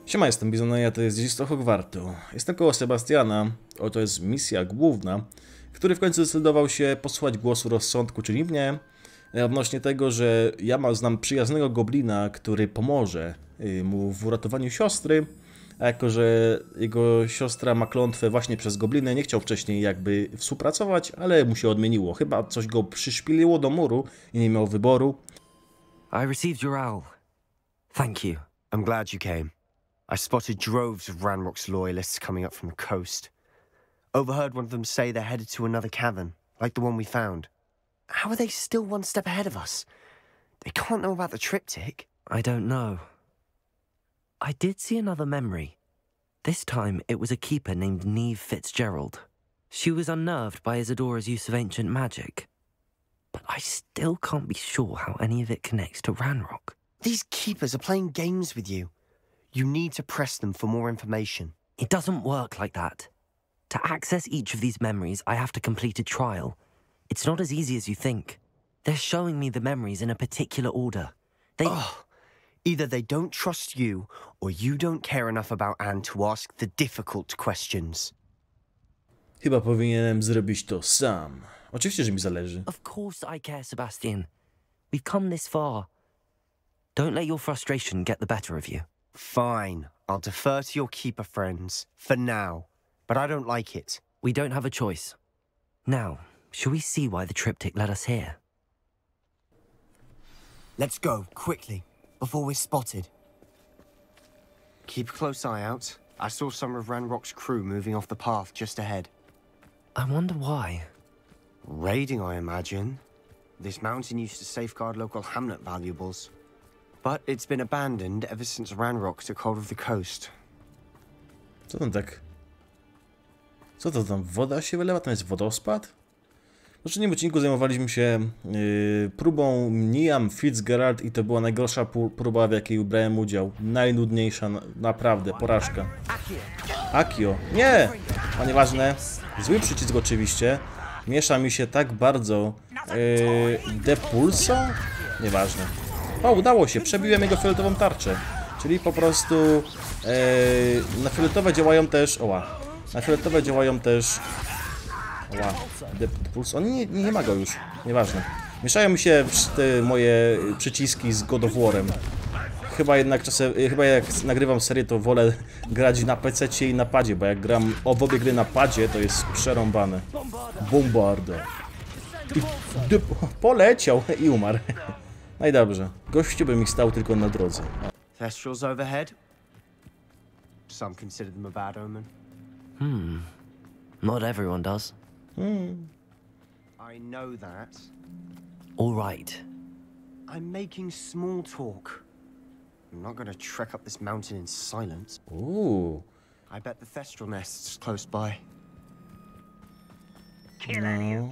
Siema, jestem Bizon, a to jest Dziedzictwo Hogwartu. Jestem koło Sebastiana, oto jest misja główna, który w końcu zdecydował się posłuchać głosu rozsądku, czyli mnie, odnośnie tego, że ja znam przyjaznego goblina, który pomoże mu w uratowaniu siostry, a jako, że jego siostra ma klątwę właśnie przez gobliny, nie chciał wcześniej jakby współpracować, ale mu się odmieniło. Chyba coś go przyszpiliło do muru i nie miał wyboru. I received your owl. Thank you. I'm glad you came. I spotted droves of Ranrock's loyalists coming up from the coast. Overheard one of them say they're headed to another cavern, like the one we found. How are they still one step ahead of us? They can't know about the triptych. I don't know. I did see another memory. This time it was a keeper named Neve Fitzgerald. She was unnerved by Isadora's use of ancient magic. But I still can't be sure how any of it connects to Ranrock. These keepers are playing games with you. You need to press them for more information. It doesn't work like that. To access each of these memories, I have to complete a trial. It's not as easy as you think. They're showing me the memories in a particular order. Either they don't trust you, or you don't care enough about Anne to ask the difficult questions. Chyba powinienem zrobić to sam. Oczywiście, że mi zależy. Of course I care, Sebastian. We've come this far. Don't let your frustration get the better of you. Fine, I'll defer to your keeper friends, for now. But I don't like it. We don't have a choice. Now, shall we see why the triptych led us here? Let's go, quickly, before we're spotted. Keep a close eye out. I saw some of Ranrock's crew moving off the path just ahead. I wonder why. Raiding, I imagine. This mountain used to safeguard local hamlet valuables. But it's been abandoned ever since Ranrock took hold of the coast. Co tam tak? Co to tam? Woda się wylewa? To jest wodospad? W poprzednim odcinku zajmowaliśmy się próbą Niam Fitzgerald i to była najgorsza próba, w jakiej brałem udział. Najnudniejsza, naprawdę, porażka. Akio. Nie! A nieważne. Zły przycisk oczywiście. Miesza mi się tak bardzo Depulso? Nieważne. O, udało się, przebiłem jego fioletową tarczę. Czyli po prostu na fioletowe działają też... Na fioletowe działają też... Depulso. Nie ma go już, nieważne. Mieszają mi się te moje przyciski z God of War'em. Chyba jak nagrywam serię, to wolę grać na PC i na padzie, bo jak gram w obie gry na padzie, to jest przerąbane. Bombarda. I poleciał i umarł. No i dobrze. Gościu by mi stał tylko na drodze. Thestrals overhead? Some consider them a bad omen. Not everyone does. I know that. All right. I'm making small talk. I'm not going to trek up this mountain in silence. Ooh. I bet the Thestral nest's close by. No.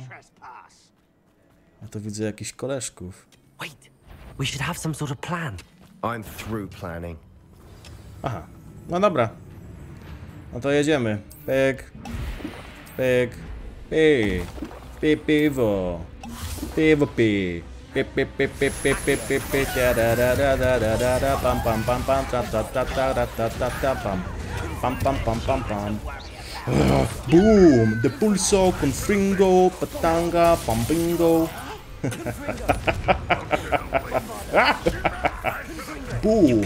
A to widzę jakichś koleżków. Wait. We should have some sort of plan. I'm through planning. Aha. No dobra. No to jedziemy. Pyk. Pyk. Pi. Pi piwo. Piwo pi. Pi pi pi pi pi pi pi pi da pam pam pam pam ta ta ta ta ta ta ta pam. Pam pam pam pam pam. Boom! Depulso, Confringo, Patanga, Pambingo. Boom!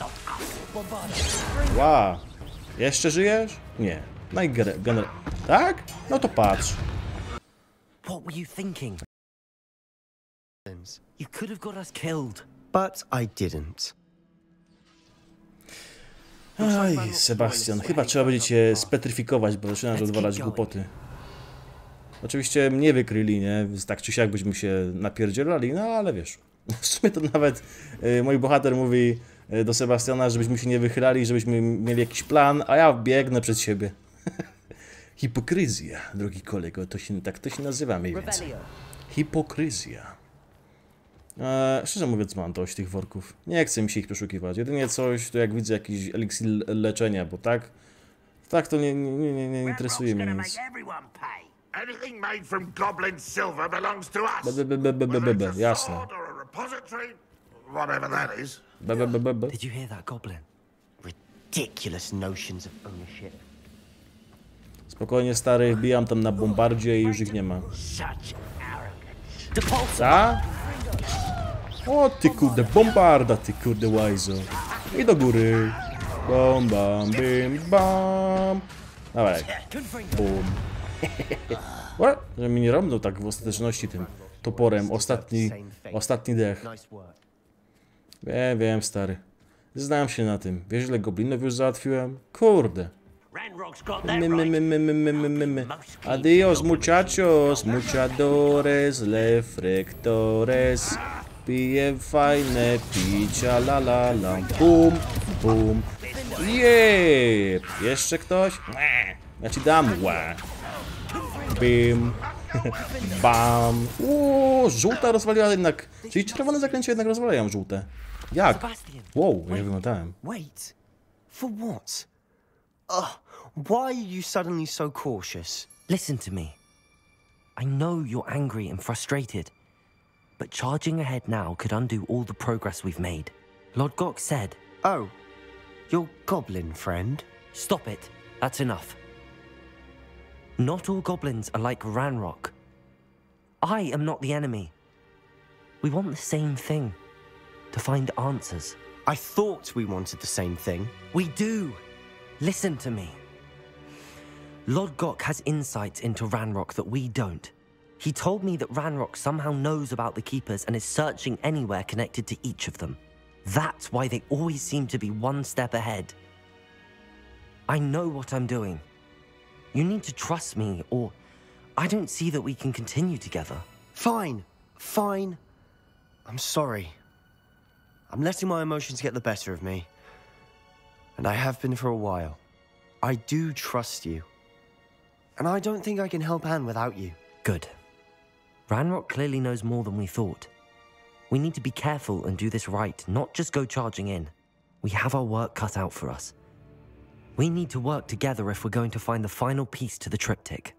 Wow! Jeszcze żyjesz? Nie. No i tak? No to patrz. What were you thinking? You could have got us killed. But I didn't. Aj, Sebastian, chyba trzeba będzie cię spetryfikować, bo zaczynasz odwalać głupoty. Oczywiście mnie wykryli, nie? Tak czy siak byśmy się napierdzielali, no ale wiesz. W sumie to nawet mój bohater mówi do Sebastiana, żebyśmy się nie wychylali, żebyśmy mieli jakiś plan, a ja biegnę przed siebie. Hipokryzja, drogi kolego, tak to się nazywa mniej więcej. Hipokryzja. Szczerze mówiąc, mam dość tych worków. Nie chcę mi się ich przeszukiwać. Jedynie coś, to jak widzę jakiś eliksir leczenia, bo tak to nie interesuje mnie nic. Anything made from goblin silver belongs to us. Jasne. Or a repository, whatever that is. Did you hear that, Goblin? ridiculous notions of ownership. Spokojnie, stary, wbijam tam na bombardzie i już ich nie ma. Such arrogance. Co? O ty kurde, bombarda, ty kurde łajzo. I do góry. Bam, bam, bim, bam. Dawaj. Bum. O, że mi nie robią tak w ostateczności tym toporem. Ostatni dech. Nice work. Wiem, stary. Znam się na tym. Wiesz, ile goblinów już załatwiłem? Kurde. Ranrock's got that right. Adios, muchachos, muchadores, reflectores. Piję fajne picia, la la la. Bum, bum. Jep. Jeszcze ktoś? Ja ci dam. Ła. Bim. Bam. O, żółta rozwaliła jednak. Czyli czerwone zaklęcia jednak rozwalają żółte. Jak? Sebastian, Wow, ja wyglądałem. Wait. For what? Why are you suddenly so cautious? listen to me. I know you're angry and frustrated, but charging ahead now could undo all the progress we've made. Lord Gok said, Oh, your goblin friend? stop it, that's enough. Not all goblins are like Ranrock. I am not the enemy. We want the same thing, to find answers. I thought we wanted the same thing. We do. Listen to me. Lord Gok has insights into Ranrock that we don't. He told me that Ranrock somehow knows about the Keepers and is searching anywhere connected to each of them. That's why they always seem to be one step ahead. I know what I'm doing. You need to trust me, or I don't see that we can continue together. Fine. Fine. I'm sorry. I'm letting my emotions get the better of me. And I have been for a while. I do trust you. And I don't think I can help Anne without you. Good. Ranrock clearly knows more than we thought. We need to be careful and do this right, not just go charging in. We have our work cut out for us. We need to work together if we're going to find the final piece to the triptych.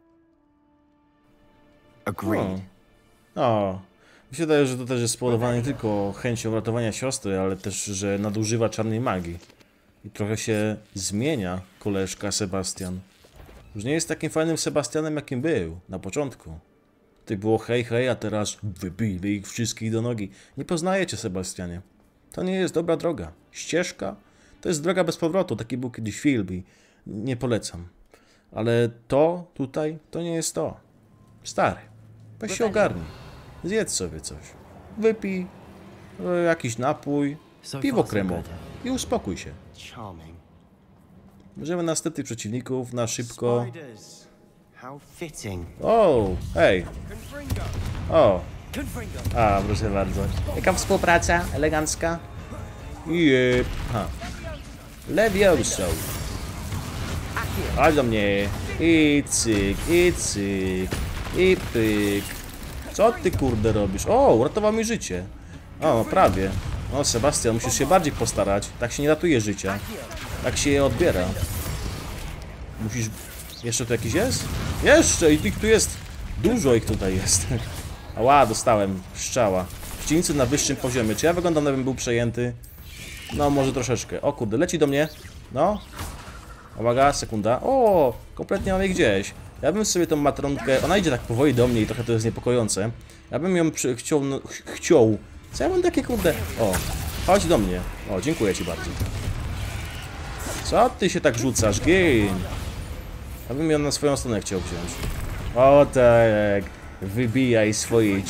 Agreed. O. Mi się wydaje, że to też jest spowodowane nie tylko chęcią ratowania siostry, ale też, że nadużywa czarnej magii. I trochę się zmienia koleżka Sebastian. Już nie jest takim fajnym Sebastianem, jakim był na początku. Tutaj było hej, hej, a teraz wybili ich wszystkich do nogi. Nie poznajecie, Sebastianie. To nie jest dobra droga. Ścieżka to jest droga bez powrotu. Taki był kiedyś film. Nie polecam. Ale to tutaj, to nie jest to. Stary, weź się ogarnij. Zjedz sobie coś. Wypij jakiś napój, piwo kremowe i uspokój się. Charming. Możemy następnych przeciwników na szybko. Spiders. How fitting. O, hej. O. A, proszę bardzo. Jaka współpraca elegancka? Jep. Ha. Levioso. Chodź do mnie. I cyk, i cyk, i pyk. Co ty kurde robisz? O, uratował mi życie. O, no prawie. O, Sebastian, musisz się bardziej postarać. Tak się nie ratuje życia. Tak się je odbiera. Musisz... Jeszcze tu jakiś jest? Jeszcze! I ich tu jest! Dużo ich tutaj jest. Ała, dostałem strzała. Przeciwnicy na wyższym poziomie. Czy ja wyglądam, jakbym był przejęty? No, może troszeczkę. O kurde, leci do mnie. No. Uwaga, sekunda. O, kompletnie mam jej gdzieś. Ja bym sobie tą matronkę... Ona idzie tak powoli do mnie i trochę to jest niepokojące. Ja bym ją chciał... No, chciał. Co ja mam takie kurde... O, chodź do mnie. O, dziękuję ci bardzo. Co ty się tak rzucasz? Gin. Ja bym ją na swoją stronę chciał wziąć. O tak. Wybijaj swoje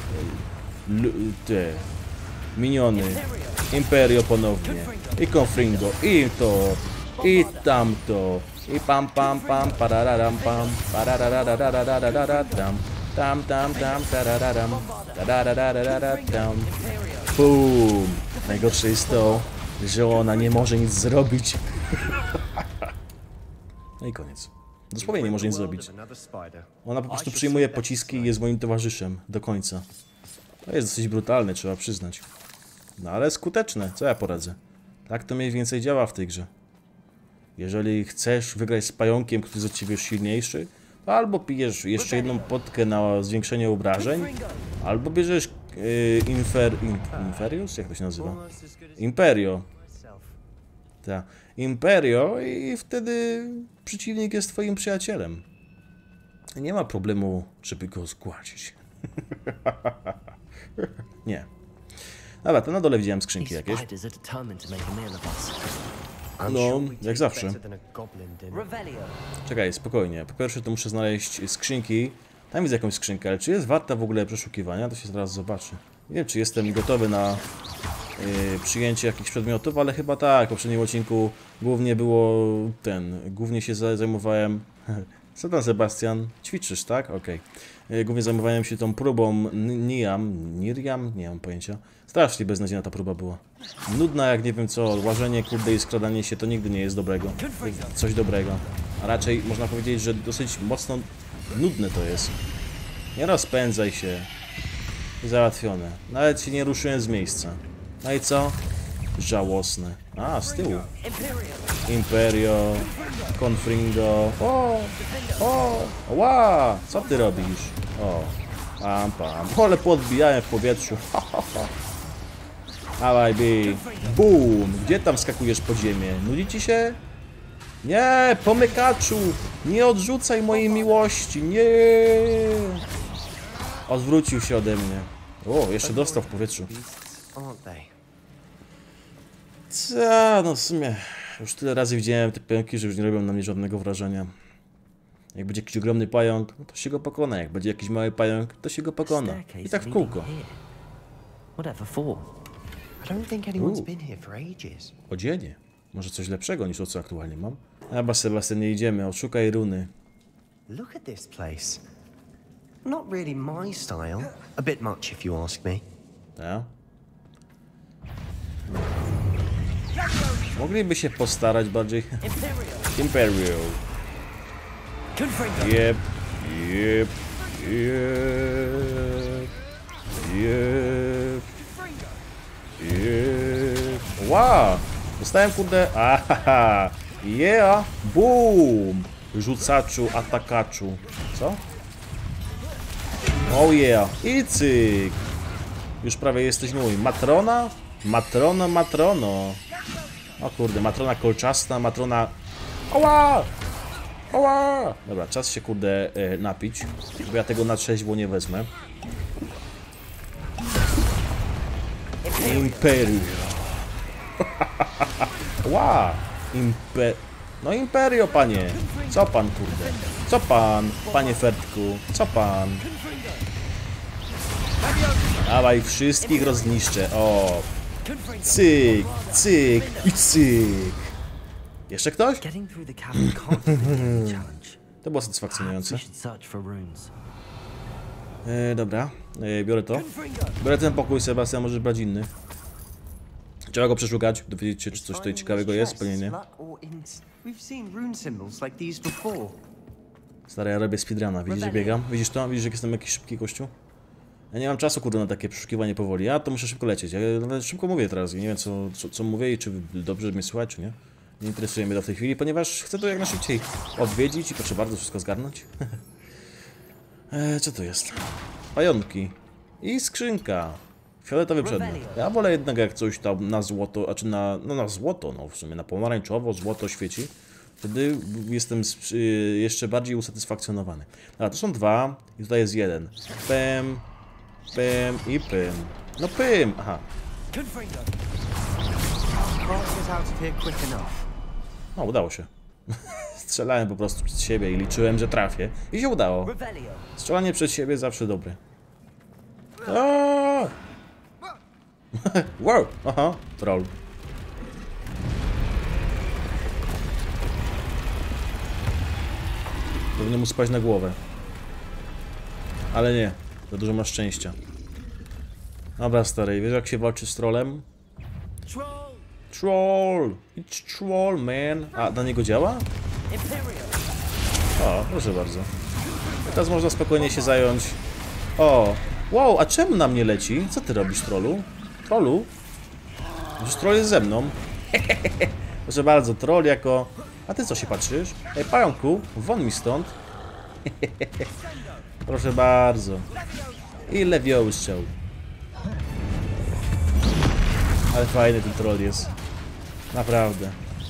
te miniony. Imperio ponownie. I Confringo. I to. I tamto. I pam pam pam parararam pam. Pararararararararam. Tam tam tam tarararam. Tararararararam. Bum. Najgorsze jest to, że ona nie może nic zrobić. No i koniec. Dosłownie nie może nic zrobić. Ona po prostu przyjmuje pociski i jest moim towarzyszem do końca. To jest dosyć brutalne, trzeba przyznać. No ale skuteczne, co ja poradzę. Tak to mniej więcej działa w tej grze. Jeżeli chcesz wygrać z pająkiem, który jest od ciebie już silniejszy, to albo pijesz jeszcze jedną potkę na zwiększenie obrażeń, albo bierzesz Inferius? Jak to się nazywa? Imperio. Ta. Imperio i wtedy przeciwnik jest twoim przyjacielem. Nie ma problemu, żeby go zgładzić. Nie. Dobra, to na dole widziałem skrzynki These jakieś. spiders are determined to make a meal of us. No, jak zawsze. Better than a goblin dinner. Revelio. Czekaj, spokojnie. Po pierwsze to muszę znaleźć skrzynki. Tam widzę jakąś skrzynkę, ale czy jest warta w ogóle przeszukiwania? To się zaraz zobaczy. Nie wiem, czy jestem gotowy na przyjęcie jakichś przedmiotów, ale chyba tak. W poprzednim odcinku głównie było głównie się zajmowałem... Co tam, Sebastian? Ćwiczysz, tak? Okej. Głównie zajmowałem się tą próbą Niriam? Nie mam pojęcia. Strasznie beznadziejna ta próba była. Nudna jak nie wiem co, łażenie, kurde i skradanie się to nigdy nie jest dobrego. Coś dobrego. A raczej można powiedzieć, że dosyć mocno nudne to jest. Nie rozpędzaj się. Załatwione. Nawet się nie ruszyłem z miejsca. No i co? Żałosne. A, z tyłu. Imperio. Confringo. O! Ła! Co ty robisz? O. Pam. Ale podbijałem w powietrzu. Dawaj, bij. Bum! Gdzie tam skakujesz pod ziemię? Nudzi ci się? Nie! Pomykaczu! Nie odrzucaj mojej miłości! Nie! Odwrócił się ode mnie. O, jeszcze dostał w powietrzu. Aren't they? Co? No w sumie już tyle razy widziałem te pająki, że już nie robią na mnie żadnego wrażenia. Jak będzie jakiś ogromny pająk, no to się go pokona. Jak będzie jakiś mały pająk, to się go pokona. I tak w kółko. Whatever for? I don't think anyone's been here for ages. Odzienie. Może coś lepszego niż to, co aktualnie mam. Chyba, Sebastian, nie idziemy. Odszukaj runy. Look at this place. Not really my style. A bit much, if you ask me. Ja? Mogliby się postarać bardziej. Imperial. Jep. Wow! Dostałem kurde. Ahaha! Yeah! Boom! Rzucaczu, atakaczu. Co? Oh yeah! I cyk! Już prawie jesteś mój. Matrona? Matrono. O kurde, matrona kolczasta, matrona... Oła! Oła! Dobra, czas się kurde napić, bo ja tego na trzeźwo nie wezmę. Imperium. Ła! No Imperio, panie! Co pan, kurde? Co pan, panie Fertku? Co pan? Dawaj, wszystkich rozniszczę. O! Cyk, cyk i cyk. Jeszcze ktoś? Getting through the cavern can't be the challenge. To było Perhaps satysfakcjonujące. we should search for runes. Dobra, biorę to. Biorę ten pokój, Sebastian, możesz brać inny. Trzeba go przeszukać, dowiedzieć się, czy coś tutaj ciekawego jest, pewnie nie. We've seen rune symbols like these before. Stary, ja robię speedruna, widzisz, że biegam? Widzisz to? Widzisz, jak jestem jakiś szybki gościu? Ja nie mam czasu, kurde, na takie przeszukiwanie powoli. Ja to muszę szybko lecieć. Ja nawet szybko mówię teraz i nie wiem, co mówię i czy dobrze mnie słuchać, czy nie. Nie interesuje mnie to w tej chwili, ponieważ chcę to jak najszybciej odwiedzić i proszę bardzo wszystko zgarnąć. Co to jest? Pająki. I skrzynka. Fioletowy przedmiot. Ja wolę jednak jak coś tam na złoto, a czy na złoto, no w sumie na pomarańczowo, złoto świeci. Wtedy jestem jeszcze bardziej usatysfakcjonowany. A to są dwa i tutaj jest jeden. Pym, pym i pym. No pym! Aha. No, udało się. Strzelałem po prostu przed siebie i liczyłem, że trafię. I się udało. Strzelanie przed siebie zawsze dobre. Aaaa! Wow! Aha, troll. Powinien mu spaść na głowę. Ale nie, za dużo masz szczęścia. Dobra, stary, wiesz jak się walczy z trollem? Troll! It's troll, man! A, na niego działa? O, proszę bardzo. Teraz można spokojnie się zająć. O! Wow, a czemu na mnie leci? Co ty robisz, trollu? Trollu? Już troll jest ze mną. Proszę bardzo, troll jako... A ty co się patrzysz? Ej, pająku, won mi stąd. Proszę bardzo. I lewiołystrzał. Ale fajny ten troll jest. Naprawdę.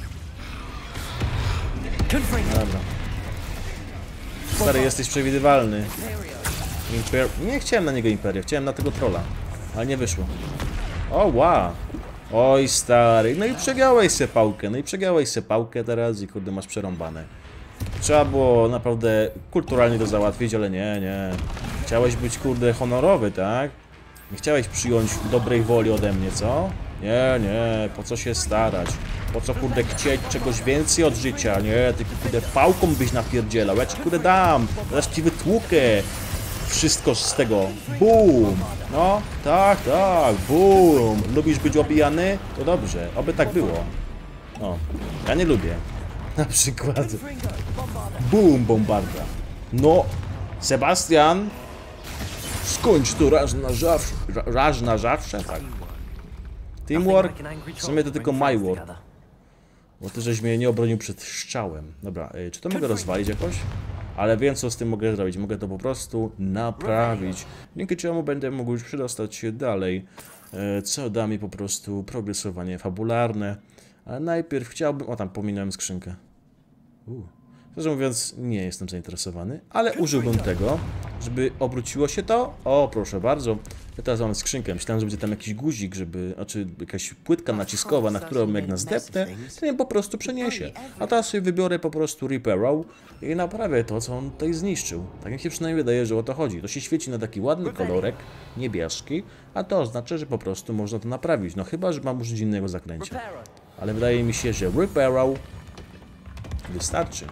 Dobra. Stary, jesteś przewidywalny. Nie chciałem na niego Imperię, chciałem na tego trolla. Ale nie wyszło. O, wow. Oj, stary. No i przegiąłeś se pałkę teraz i kurde masz przerąbane. Trzeba było naprawdę kulturalnie to załatwić, ale nie. Chciałeś być kurde honorowy, tak? Nie chciałeś przyjąć dobrej woli ode mnie, co? Nie, po co się starać? Po co kurde chcieć czegoś więcej od życia? Nie, ty kurde pałką byś napierdzielał, ja ci kurde dam, zaraz ci wytłukę wszystko z tego. Boom! No, tak, boom! Lubisz być obijany? To dobrze, oby tak było. O, ja nie lubię. Na przykład. Boom, bombarda. No, Sebastian! Skończ to raz na zawsze, tak. Teamwork? W sumie to tylko my work. Bo ty żeś mnie nie obronił przed strzałem. Dobra, czy to mogę rozwalić jakoś? Ale wiem, co z tym mogę zrobić. Mogę to po prostu naprawić. Dzięki czemu będę mógł już przedostać się dalej. Co da mi po prostu progresowanie fabularne. Ale najpierw chciałbym... O, tam pominąłem skrzynkę. Szczerze mówiąc, nie jestem zainteresowany, ale użyłbym tego, żeby obróciło się to. O, proszę bardzo. Ja teraz mam skrzynkę. Myślałem, że będzie tam jakiś guzik, żeby... Znaczy jakaś płytka naciskowa, na którą jak nas zdepnę, to ją po prostu przeniesie. A teraz sobie wybiorę po prostu Repair'u i naprawię to, co on tutaj zniszczył. Tak mi się przynajmniej wydaje, że o to chodzi. To się świeci na taki ładny kolorek, niebieski, a to oznacza, że po prostu można to naprawić. No chyba, że mam użyć innego zaklęcia. Ale wydaje mi się, że Repair'u wystarczy.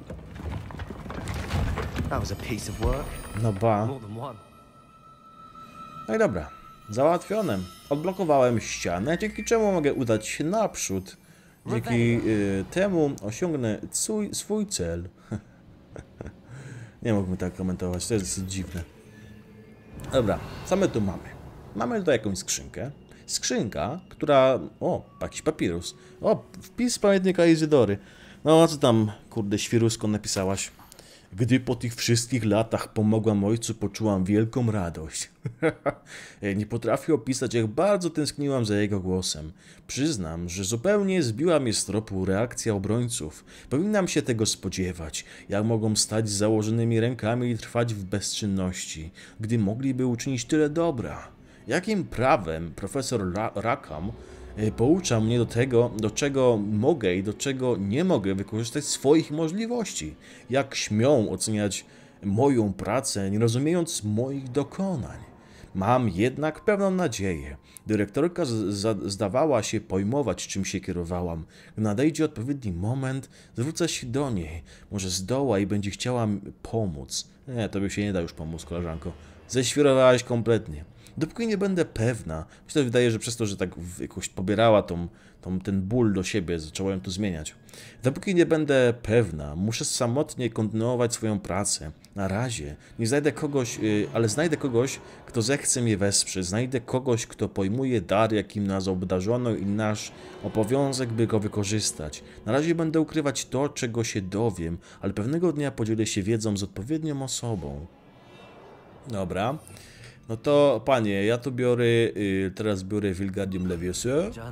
No ba. No i dobra, załatwione. Odblokowałem ścianę, dzięki czemu mogę udać się naprzód. Dzięki temu osiągnę swój cel. Nie mógłbym tak komentować, to jest dosyć dziwne. Dobra, co my tu mamy? Mamy tutaj jakąś skrzynkę. Skrzynka, która... O, jakiś papirus. O, wpis z pamiętnika Izydory. No, co tam, kurde, świrusko napisałaś? Gdy po tych wszystkich latach pomogłam ojcu, poczułam wielką radość. Nie potrafię opisać, jak bardzo tęskniłam za jego głosem. Przyznam, że zupełnie zbiła mnie z tropu reakcja obrońców. Powinnam się tego spodziewać, jak mogą stać z założonymi rękami i trwać w bezczynności, gdy mogliby uczynić tyle dobra. Jakim prawem profesor Rackham poucza mnie do tego, do czego mogę i do czego nie mogę wykorzystać swoich możliwości. Jak śmią oceniać moją pracę, nie rozumiejąc moich dokonań. Mam jednak pewną nadzieję. Dyrektorka zdawała się pojmować, czym się kierowałam. Gdy nadejdzie odpowiedni moment, zwrócę się do niej. Może zdoła i będzie chciała pomóc. Nie, tobie się nie da już pomóc, koleżanko. Ześwirowałaś kompletnie. Dopóki nie będę pewna, mi się to wydaje, że przez to, że tak jakoś pobierała ten ból do siebie, zaczęła ją tu zmieniać. Dopóki nie będę pewna, muszę samotnie kontynuować swoją pracę. Na razie nie znajdę kogoś, ale znajdę kogoś, kto zechce mnie wesprzeć. Znajdę kogoś, kto pojmuje dar, jakim nas obdarzono i nasz obowiązek, by go wykorzystać. Na razie będę ukrywać to, czego się dowiem, ale pewnego dnia podzielę się wiedzą z odpowiednią osobą. Dobra. No to, panie, ja tu biorę, teraz biorę Wingardium Leviosa.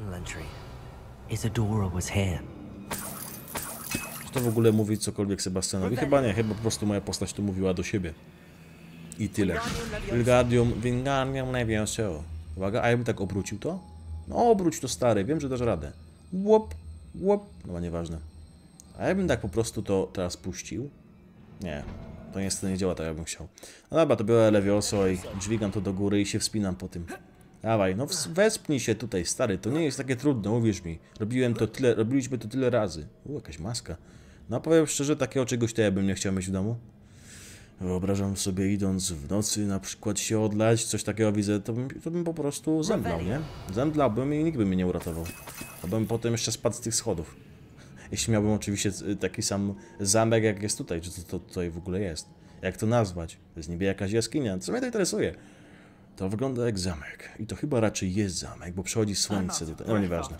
Czy to w ogóle mówi cokolwiek Sebastianowi? Chyba nie, chyba po prostu moja postać tu mówiła do siebie. I tyle. Wingardium Leviosa. Uwaga, a ja bym tak obrócił to? No obróć to, stary, wiem, że dasz radę. Łop, łop, no nieważne. A ja bym tak po prostu to teraz puścił. Nie. To niestety nie działa tak, jak bym chciał. No dobra, to biorę Levioso i dźwigam to do góry i się wspinam po tym. Dawaj, no wespnij się tutaj, stary, to nie jest takie trudne, uwierz mi. Robiliśmy to tyle razy. Jakaś maska. No powiem szczerze, takiego czegoś to ja bym nie chciał mieć w domu. Wyobrażam sobie, idąc w nocy na przykład się odlać, coś takiego widzę, to bym po prostu zemdlał, nie? Zemdlałbym i nikt by mnie nie uratował. To bym potem jeszcze spadł z tych schodów. Jeśli miałbym oczywiście taki sam zamek, jak jest tutaj, czy to tutaj w ogóle jest. Jak to nazwać? To jest niby jakaś jaskinia. Co mnie to interesuje? To wygląda jak zamek. I to chyba raczej jest zamek, bo przychodzi słońce tutaj. No nieważne.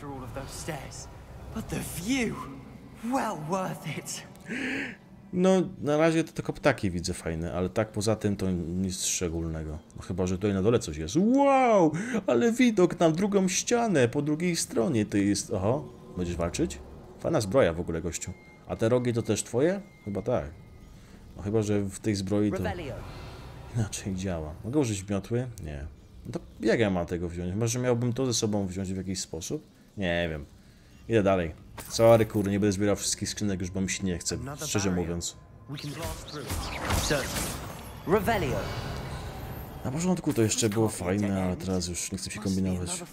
No, na razie to tylko ptaki widzę fajne, ale tak poza tym to nic szczególnego. No, chyba, że tutaj na dole coś jest. Wow! Ale widok na drugą ścianę, po drugiej stronie to jest... Oho, będziesz walczyć? Fajna zbroja w ogóle, gościu. A te rogi to też twoje? Chyba tak. No chyba, że w tej zbroi to inaczej działa. Mogę użyć miotły? Nie. No to jak ja mam tego wziąć? Chyba, że miałbym to ze sobą wziąć w jakiś sposób? Nie wiem. Idę dalej. Sorry, kurde, nie będę zbierał wszystkich skrzynek już, bo mi się nie chce, szczerze mówiąc. Na początku to jeszcze było fajne, ale teraz już nie chcę się kombinować.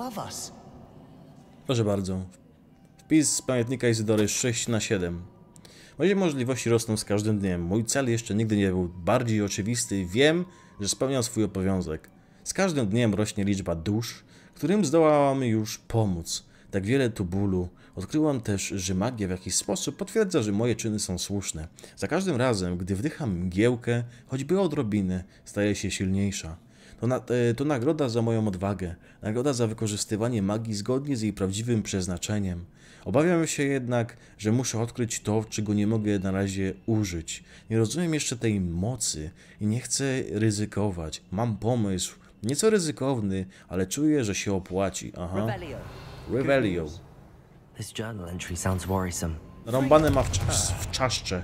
Proszę bardzo. Wpis z pamiętnika Izydory 6/7. Moje możliwości rosną z każdym dniem. Mój cel jeszcze nigdy nie był bardziej oczywisty. Wiem, że spełniam swój obowiązek. Z każdym dniem rośnie liczba dusz, którym zdołałam już pomóc. Tak wiele tu bólu. Odkryłam też, że magia w jakiś sposób potwierdza, że moje czyny są słuszne. Za każdym razem, gdy wdycham mgiełkę, choćby odrobinę, staję się silniejsza. To nagroda za moją odwagę, nagroda za wykorzystywanie magii zgodnie z jej prawdziwym przeznaczeniem. Obawiam się jednak, że muszę odkryć to, czego nie mogę na razie użyć. Nie rozumiem jeszcze tej mocy i nie chcę ryzykować. Mam pomysł, nieco ryzykowny, ale czuję, że się opłaci. Aha. Revelio. This journal entry sounds worrisome. Rąbane ma w czaszcze.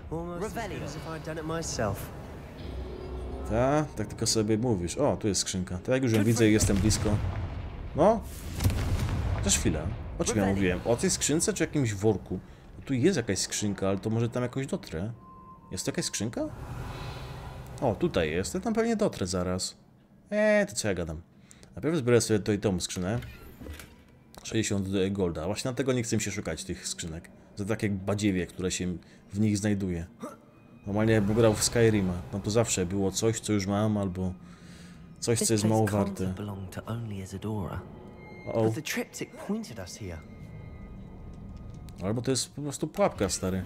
Tak tylko sobie mówisz. O, tu jest skrzynka. To jak już ją widzę i jestem blisko. No. Też chwilę. O czym ja mówiłem? O tej skrzynce czy jakimś worku? Tu jest jakaś skrzynka, ale to może tam jakoś dotrę. Jest to jakaś skrzynka? O, tutaj jest. Ja tam pewnie dotrę zaraz. To co ja gadam? Najpierw zbiorę sobie to i tą skrzynę. 60 golda. Właśnie dlatego nie chcę się szukać tych skrzynek. Za takie badziewie, które się w nich znajduje. Normalnie jakbym grał w Skyrima. No to zawsze było coś, co już mam, albo coś, co jest mało warte. O. Albo to jest po prostu pułapka, stary.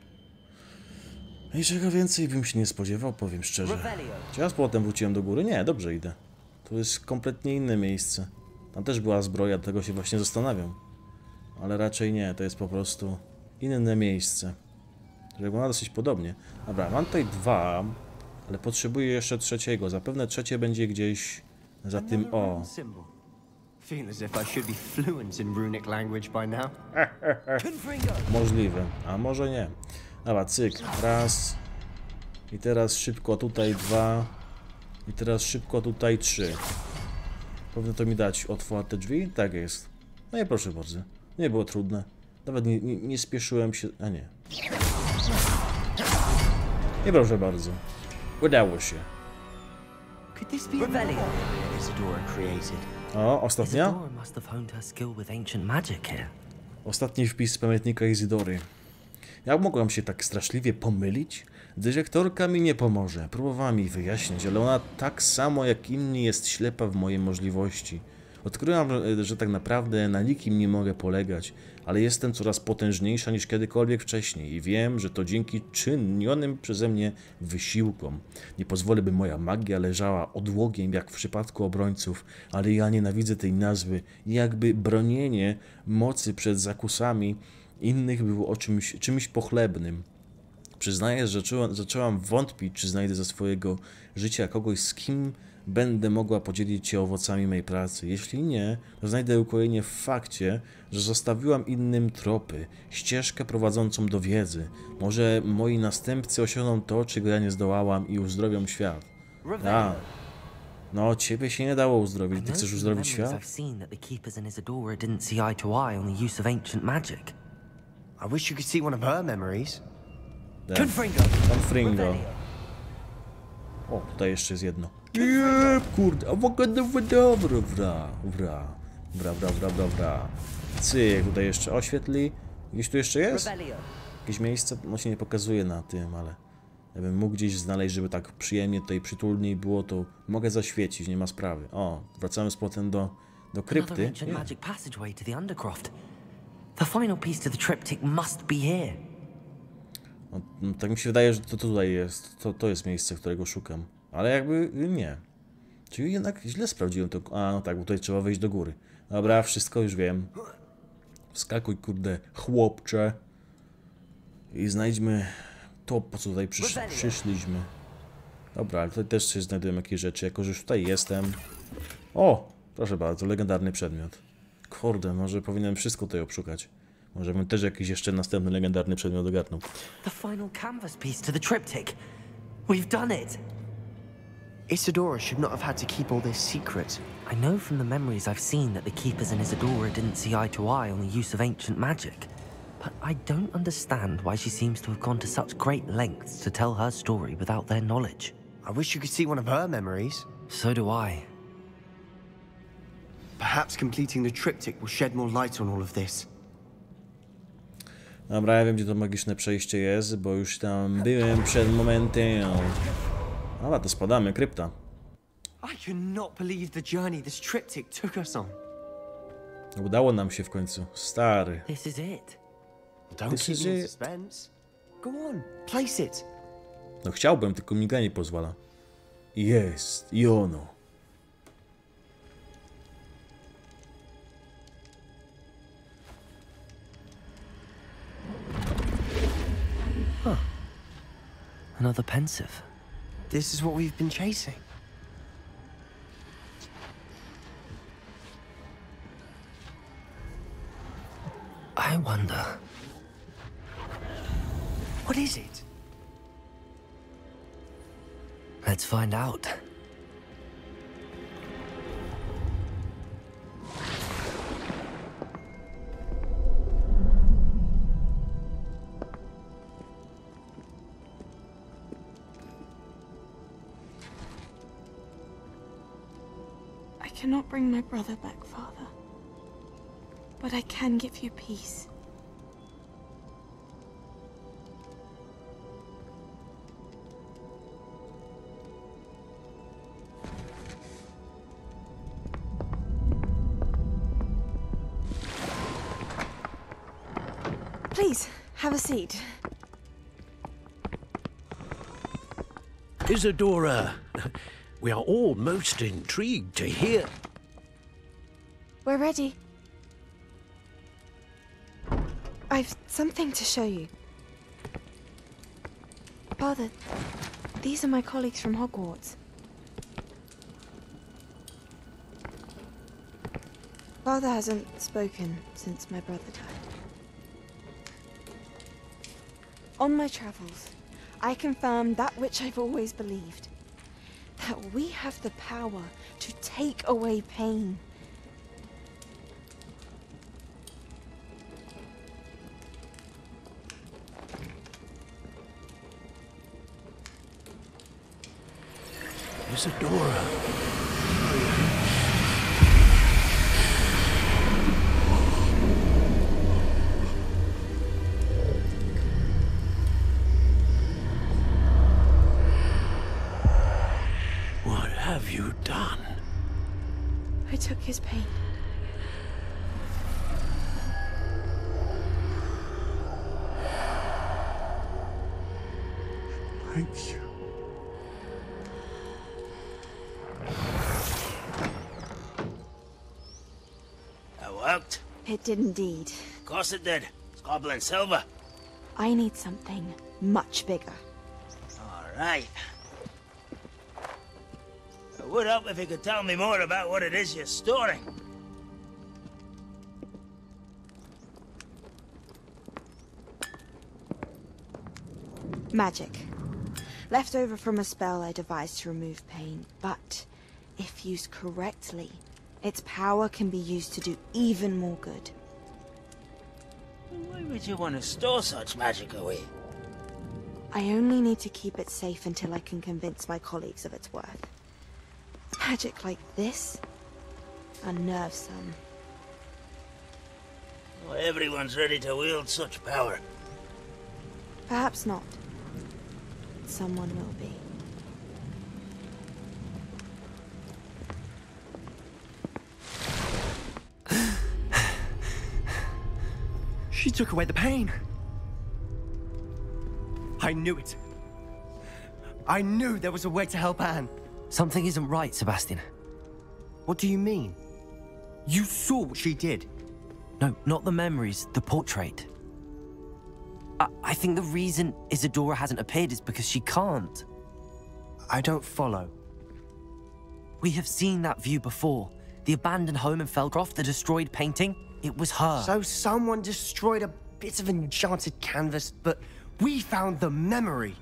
I czego więcej bym się nie spodziewał, powiem szczerze. Czy ja z powrotem wróciłem do góry? Nie, dobrze idę. To jest kompletnie inne miejsce. Tam też była zbroja, dlatego się właśnie zastanawiam. Ale raczej nie, to jest po prostu inne miejsce. Że wygląda dosyć podobnie. Dobra, mam tutaj dwa, ale potrzebuję jeszcze trzeciego. Zapewne trzecie będzie gdzieś za tym o. Możliwe, a może nie. Dobra, cyk, raz. I teraz szybko tutaj 2. I teraz szybko tutaj 3. Powinno to mi dać otwarte drzwi? Tak jest. No i proszę bardzo. Nie było trudne. Nawet nie spieszyłem się... A nie. Nie proszę bardzo. Udało się. O, ostatnia? Ostatni wpis z pamiętnika Izydory. Jak mogłam się tak straszliwie pomylić? Dyrektorka mi nie pomoże. Próbowała mi wyjaśnić, ale ona tak samo jak inni jest ślepa w moje możliwości. Odkryłam, że tak naprawdę na nikim nie mogę polegać, ale jestem coraz potężniejsza niż kiedykolwiek wcześniej i wiem, że to dzięki czynionym przeze mnie wysiłkom. Nie pozwolę, by moja magia leżała odłogiem jak w przypadku obrońców, ale ja nienawidzę tej nazwy i jakby bronienie mocy przed zakusami innych było czymś pochlebnym. Przyznaję, że zaczęłam wątpić, czy znajdę za swojego życia kogoś, z kim będę mogła podzielić się owocami mej pracy. Jeśli nie, to znajdę ukojenie w fakcie, że zostawiłam innym tropy, ścieżkę prowadzącą do wiedzy. Może moi następcy osiągną to, czego ja nie zdołałam i uzdrowią świat. A, no ciebie się nie dało uzdrowić. Ty chcesz uzdrowić świat? I wish you could see one of her memories. Confringo. O, tutaj jeszcze jest jedno. Kurde, dobra. Cyk, tutaj jeszcze oświetli. Gdzieś tu jeszcze jest? Jakieś miejsce? No się nie pokazuje na tym, ale jakbym mógł gdzieś znaleźć, żeby tak przyjemnie tutaj przytulniej było, to mogę zaświecić, nie ma sprawy. O, wracamy z powrotem do krypty. The final piece to the triptych must be here. No, tak mi się wydaje, że to tutaj jest. To jest miejsce, którego szukam. Ale jakby nie. Czyli jednak źle sprawdziłem to. A, no tak, bo tutaj trzeba wejść do góry. Dobra, wszystko już wiem. Wskakuj, kurde, chłopcze. I znajdźmy to, po co tutaj przyszliśmy. Dobra, ale tutaj też się znajdują jakieś rzeczy. Jako że już tutaj jestem. O! Proszę bardzo, legendarny przedmiot. Kurde, może powinienem wszystko tutaj obszukać. Może bym też jakiś jeszcze następny legendarny przedmiot ogarnął. The final canvas piece to the triptych. We've done it. Isadora should not have had to keep all this secret. I know from the memories I've seen that the Keepers and Isadora didn't see eye to eye on the use of ancient magic. But I don't understand why she seems to have gone to such great lengths to tell her story without their knowledge. I wish you could see one of her memories. So do I. Perhaps completing the triptych will shed more light on all of this. Dobra, ja wiem, gdzie to magiczne przejście jest, bo już tam byłem przed momentem. Dobra, to spadamy, krypta. I cannot believe the journey this triptych took us on. Udało nam się w końcu. Stary. This is it. Don't This keep is me in it. suspense. Go on, place it. No chciałbym, tylko mi nie pozwala. Jest, i ono. Another pensive. This is what we've been chasing. I wonder. What is it? Let's find out. I cannot bring my brother back, Father. But I can give you peace. Please, have a seat. Isadora, we are all most intrigued to hear. We're ready. I've something to show you. Father, these are my colleagues from Hogwarts. Father hasn't spoken since my brother died. On my travels, I confirmed that which I've always believed. That we have the power to take away pain. Isadora. What have you done? I took his pain. Thank you. That worked. It did indeed. Of course it did. It's goblin silver. I need something much bigger. All right. It would help if you could tell me more about what it is you're storing. Magic. Left over from a spell I devised to remove pain, but if used correctly, its power can be used to do even more good. Why would you want to store such magic away? I only need to keep it safe until I can convince my colleagues of its worth. Magic like this unnerves some. Not everyone's ready to wield such power. Perhaps not. Someone will be. She took away the pain. I knew it. I knew there was a way to help Anne. Something isn't right, Sebastian. What do you mean? You saw what she did. No, not the memories, the portrait. I think the reason Isadora hasn't appeared is because she can't. I don't follow. We have seen that view before. The abandoned home in Felcroft, the destroyed painting. it was her. So someone destroyed a bit of enchanted canvas, but we found the memory.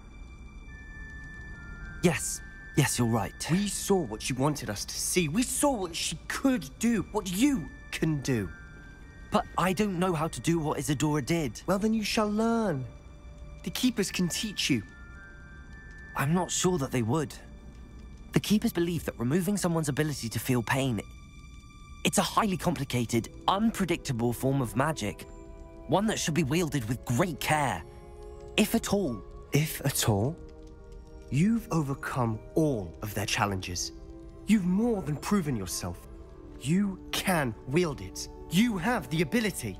Yes, you're right. We saw what she wanted us to see. We saw what she could do, what you can do. But I don't know how to do what Isadora did. Well, then you shall learn. The Keepers can teach you. I'm not sure that they would. The Keepers believe that removing someone's ability to feel pain, it's a highly complicated, unpredictable form of magic. One that should be wielded with great care. If at all. If at all? You've overcome all of their challenges. You've more than proven yourself. You can wield it. You have the ability.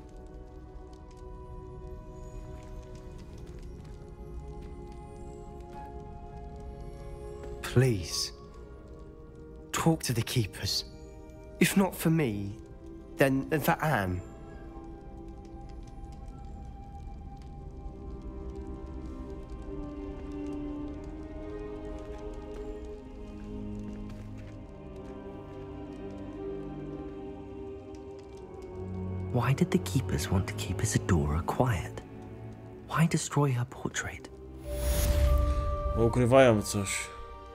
Please, talk to the Keepers. If not for me, then for Anne. Why did the Keepers want to keep Isadora quiet? Why destroy her portrait? Ukrywają coś.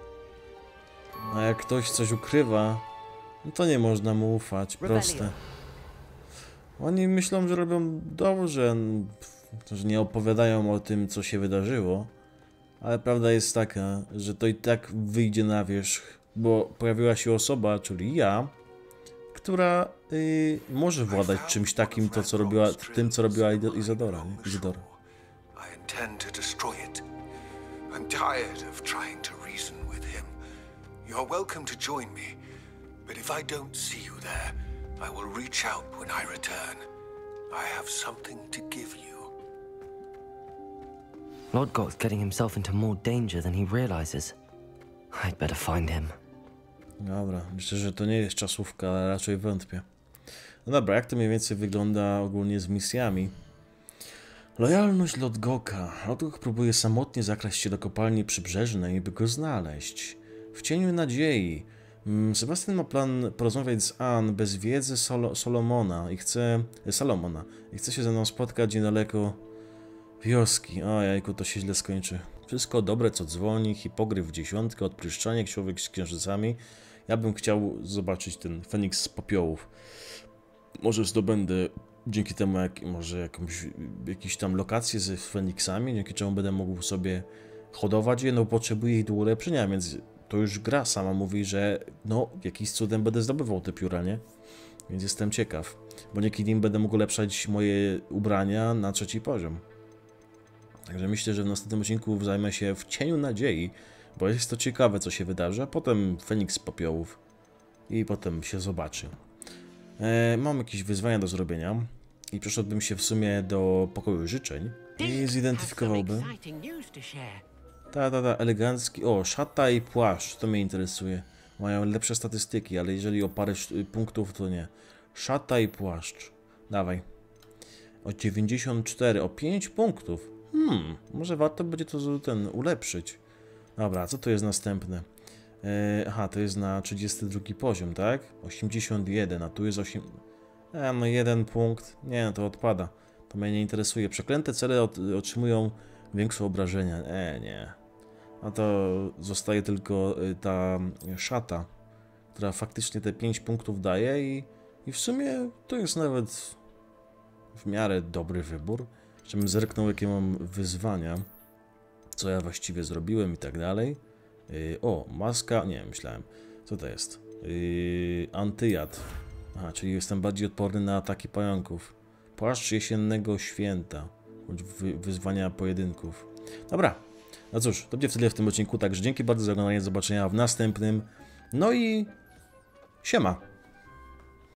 A jak ktoś coś ukrywa, no to nie można mu ufać. Proste. Oni myślą, że robią dobrze, że nie opowiadają o tym, co się wydarzyło. Ale prawda jest taka, że to i tak wyjdzie na wierzch, bo pojawiła się osoba, czyli ja, która może władać czymś takim, tym, co robiła Isadora. I intend to destroy it. I'm tired of trying to reason with him. You're welcome to join me, but if I don't see you there, I will reach out when I return. I have something to give you. Lodgok's getting himself into more danger than he realizes. I'd better find him. Dobra, myślę, że to nie jest czasówka, ale raczej wątpię. No dobra, jak to mniej więcej wygląda ogólnie z misjami? Lojalność Lodgoka. Lodgok próbuje samotnie zakraść się do kopalni przybrzeżnej, by go znaleźć. W cieniu nadziei. Sebastian ma plan porozmawiać z Anne bez wiedzy Salomona i chce się ze mną spotkać niedaleko wioski. O jajku, to się źle skończy. Wszystko dobre, co dzwoni, hipogryf w dziesiątkę, odpryszczanie, człowiek z księżycami. Ja bym chciał zobaczyć ten Feniks z popiołów. Może zdobędę dzięki temu jakieś tam lokacje z Feniksami, dzięki czemu będę mógł sobie hodować je, no potrzebuję ich do ulepszenia, więc to już gra sama mówi, że no jakiś cudem będę zdobywał te pióra, nie? Więc jestem ciekaw, bo dzięki nim będę mógł ulepszać moje ubrania na 3. poziom. Także myślę, że w następnym odcinku zajmę się w cieniu nadziei, bo jest to ciekawe, co się wydarzy, a potem Feniks z popiołów i potem się zobaczy. Mam jakieś wyzwania do zrobienia i przeszedłbym się w sumie do pokoju życzeń i zidentyfikowałbym. Elegancki. O, szata i płaszcz, to mnie interesuje. Mają lepsze statystyki, ale jeżeli o parę punktów, to nie. Szata i płaszcz. Dawaj. O 94, o 5 punktów. Może warto będzie to ulepszyć. Dobra, co to jest następne? Aha, to jest na 32 poziom, tak? 81, a tu jest 8... no 1 punkt. Nie, no to odpada. To mnie nie interesuje. Przeklęte cele otrzymują większe obrażenia. Nie. A to zostaje tylko ta szata, która faktycznie te 5 punktów daje i w sumie to jest nawet w miarę dobry wybór. Żebym zerknął, jakie mam wyzwania, co ja właściwie zrobiłem i tak dalej. O, maska, nie, myślałem, co to jest? Antyjad. Aha, czyli jestem bardziej odporny na ataki pająków. Płaszcz jesiennego święta. Wyzwania pojedynków. Dobra, no cóż, to będzie tyle w tym odcinku, także dzięki bardzo za oglądanie, do zobaczenia w następnym. No i siema!